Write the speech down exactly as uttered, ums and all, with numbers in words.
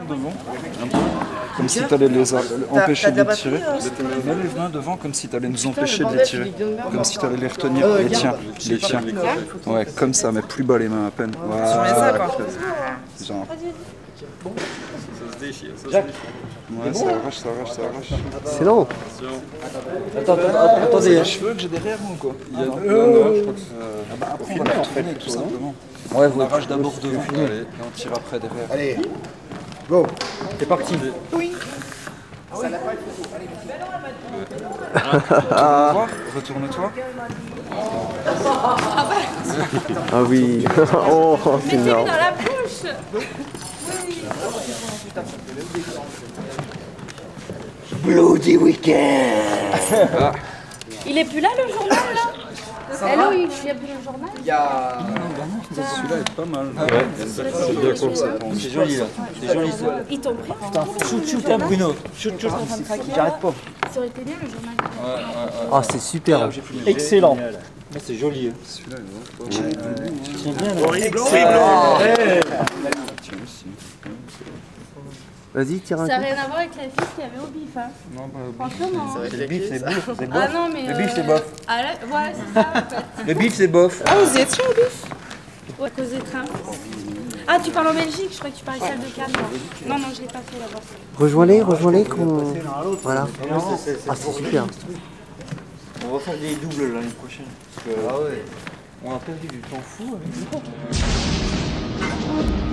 devant, un peu, comme si t'allais les empêcher de les tirer. Mets les mains devant comme si t'allais nous empêcher de les tirer. Comme si t'allais les retenir. Les tiens, les tiens. Ouais, comme ça, mais plus bas les mains à peine. Voilà. Genre. Ça se déchire, ça se déchire. Ouais, ça arrache, ça arrache, ça arrache. C'est long. Attends, attends, attendez. Les cheveux que j'ai derrière moi quoi. Il y a non, non, je crois que ah bah après on va la tourner tout simplement. Ouais, vous arrache d'abord devant, allez, et on tire après derrière. Allez, go. C'est parti. Oui. Ah. Retourne-toi. Ah oui. Oh, c'est énorme. Mettez-le dans la bouche. Bloody Weekend. Ah. Il est plus là le journal là? Hello, il n'y a plus le journal? Il y a. Celui-là est pas mal. Ouais, c'est bien cool ça. C'est joli là. C'est joli ça. Ils t'ont pris? Putain, shoot, shoot, hein, Bruno. Shoot, shoot. J'arrête pas. Ça aurait été bien le journal. Ouais, ouais, ouais. Ah, c'est super. Excellent. Mais c'est joli. Celui-là est vraiment pas mal. Tiens bien. Excellent. Tiens aussi. Vas-y, tire un Ça n'a coup. rien à voir avec la fille qui avait au bif, hein. Non, bah, Franchement, non. Le bif, c'est bof. C'est Ah bof. non, mais. Le bif, c'est euh, bof. Ah là, ouais, c'est ça en fait. Le bif, c'est bof. Ah, vous y êtes sûr au bif? Ouais, à cause des trains. Ah, tu parles en Belgique? Je croyais que tu parlais salle de Cannes. Non, non, je l'ai pas fait là-bas. Rejoins-les, rejoins-les. qu'on- Voilà. Ah, c'est super. On va faire des doubles l'année prochaine. Parce que, ah ouais. On a perdu du temps fou avec ça.